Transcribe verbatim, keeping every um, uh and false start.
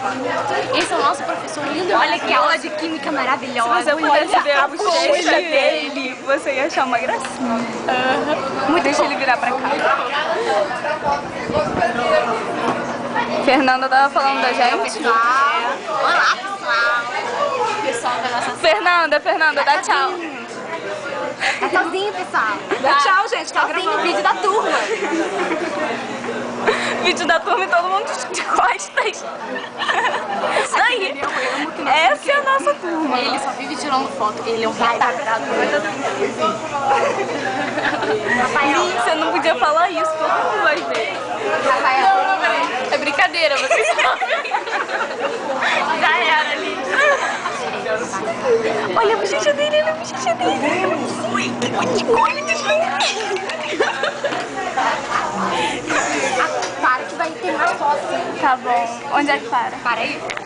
Esse é o nosso professor lindo. Olha que aula de química maravilhosa. Se você pudesse ver a bochecha dele, você ia achar uma gracinha. Uhum. Muito Deixa bom. Ele virar pra cá. Fernanda tava falando da gente. Pessoal. Olá, pessoal. Pessoal da nossa... Fernanda, Fernanda, dá tchau. Dá tchauzinho, pessoal. Dá tchau, gente. Tá Tchauzinho, gravando. vídeo da turma. Vídeo da turma e todo mundo de costas. Isso aí. Essa é a nossa turma. Ele só vive tirando foto. Ele é um retardado. Sim, você não podia falar isso. Todo mundo vai ver. Rafael. É brincadeira, vocês sabem. Já era ali. Olha a bochecha dele, olha a bochecha dele. Ui, que Para que vai ter mais fotos. Tá bom. Onde é que para? Para aí.